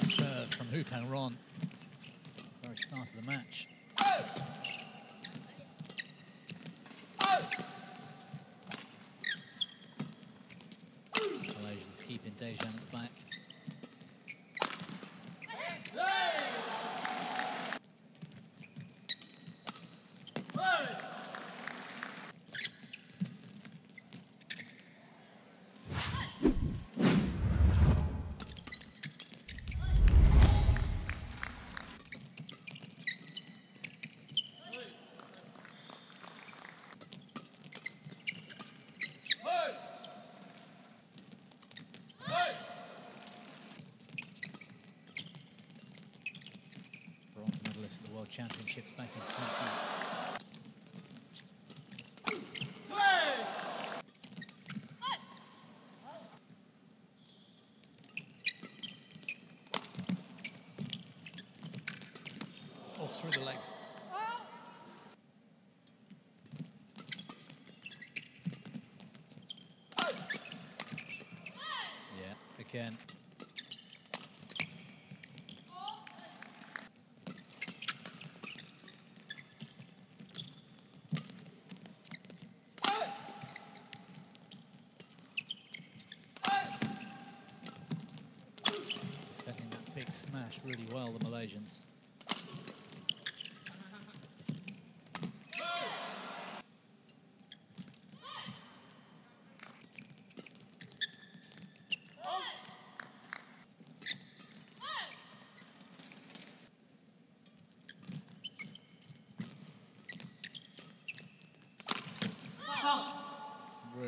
Serve from Hupang Ron. Very start of the match. Malaysians keeping Dejan at the back. Bronze medalist at the World Championships back in 20. Oh, through the legs. Yeah, again. Defending that big smash really well, the Malaysians. Really.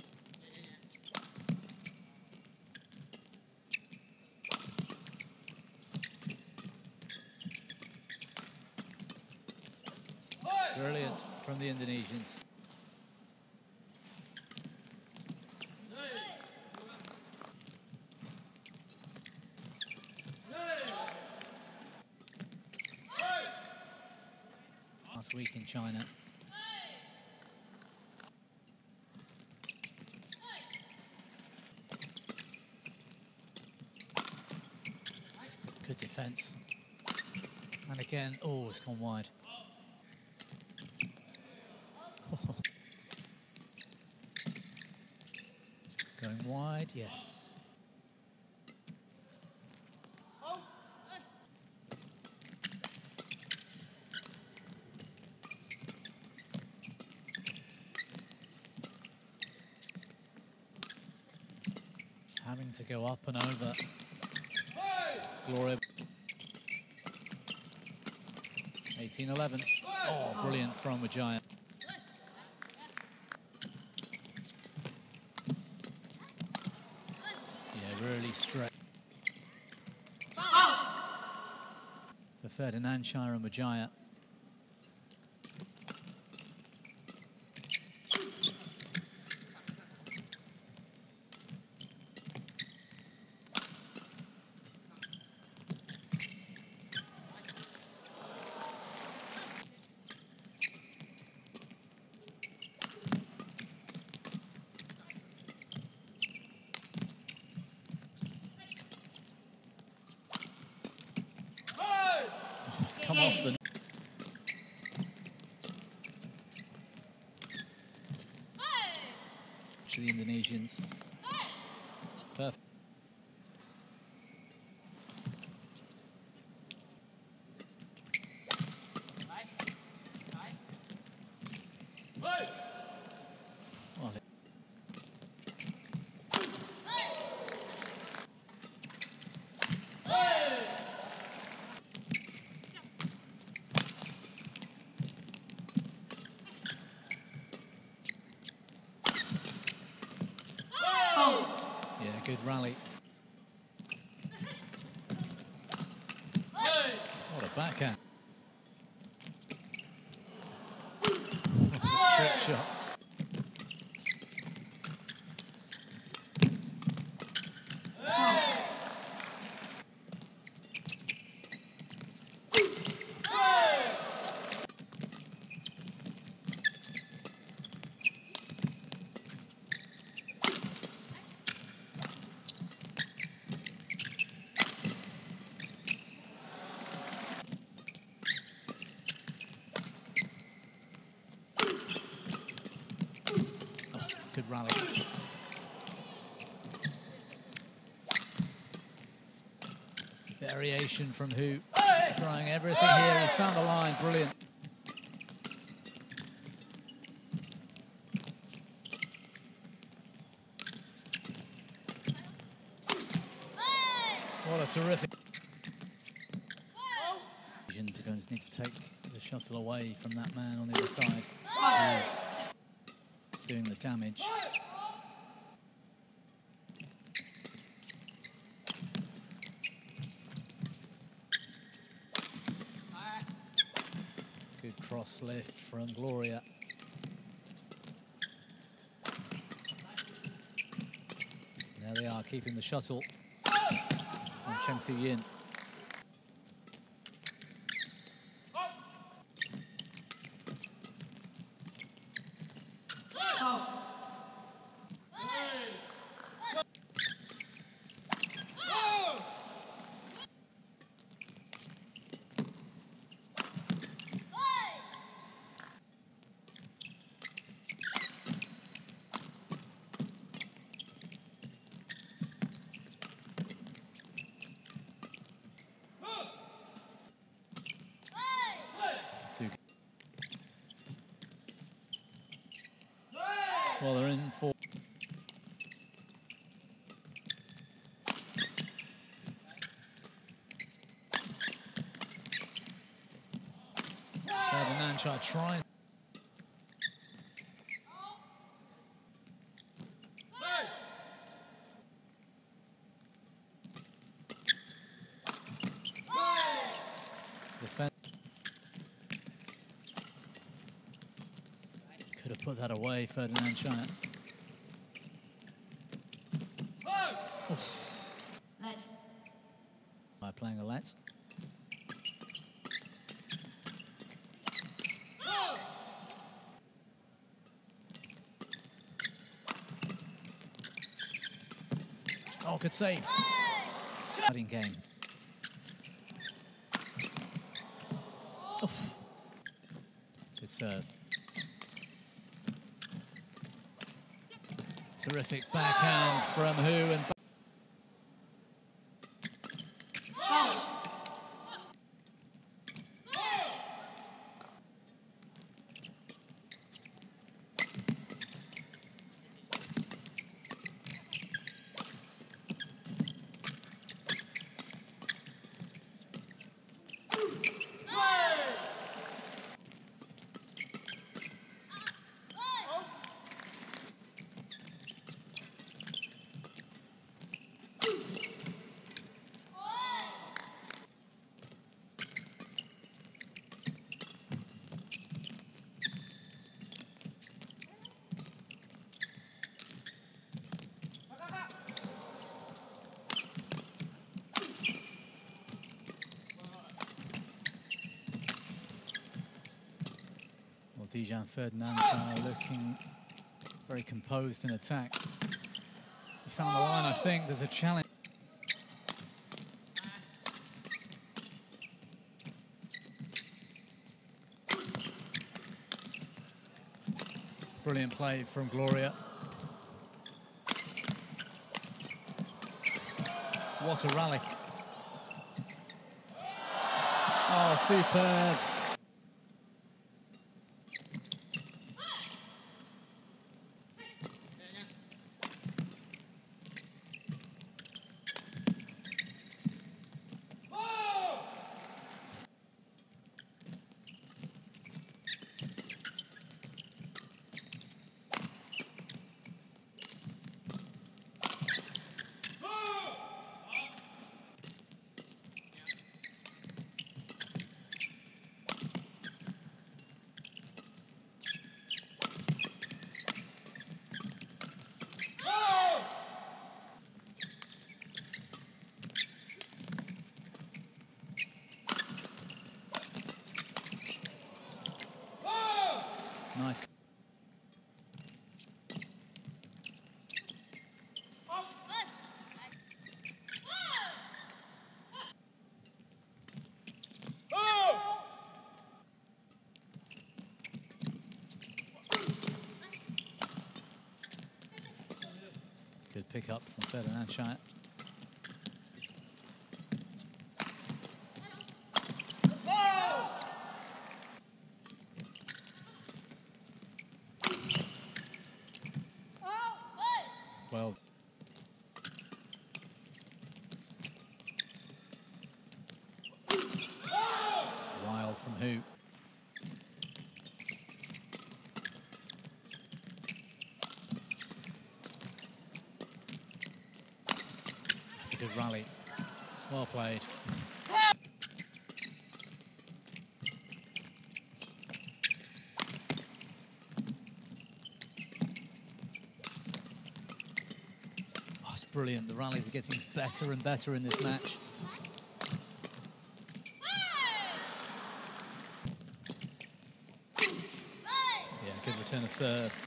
Brilliant from the Indonesians. Last week in China. Good defense. And again, oh, it's gone wide. It's going wide, yes. Having to go up and over. Gloria. 18-11. Oh, brilliant from Widjaja. Yeah, really straight. For ferdinansyah and Widjaja. Come off the... To the Indonesians. Perfect. Well, yeah, good rally. What a backhand. Trick shot. Variation from Hu, trying everything here. He's found the line, brilliant. What a terrific. Asians are going to need to take the shuttle away from that man on the other side who's doing the damage. Good cross lift from Gloria. There they are, keeping the shuttle on Cheng. Well, they're in for. Ferdinansyah trying. Defense. Could have put that away, Ferdinansyah. By playing a let. Oh, good save. Batting game. Oof. Good serve. Terrific backhand from Hu and. Dejan Ferdinansyah looking very composed in attack. He's found the line, I think. There's a challenge. Brilliant play from Gloria. What a rally. Oh, superb. Nice. Good pick up from Ferdinansyah. Hu. That's a good rally. Well played. Oh, it's brilliant. The rallies are getting better and better in this match. Yeah, good return of serve.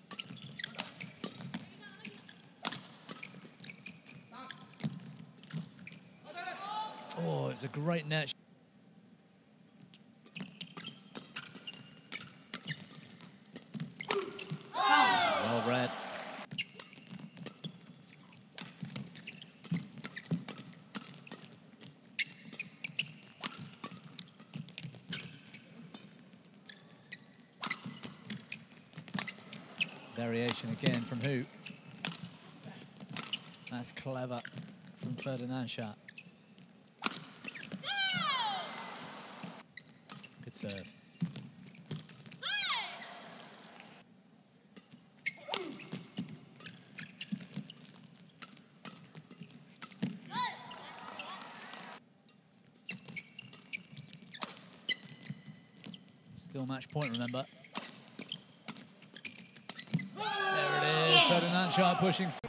Oh, it's a great net. Well read. Variation again from Hu. That's clever from Ferdinansyah. Good serve. Still match point, remember. There it is, Ferdinansyah pushing.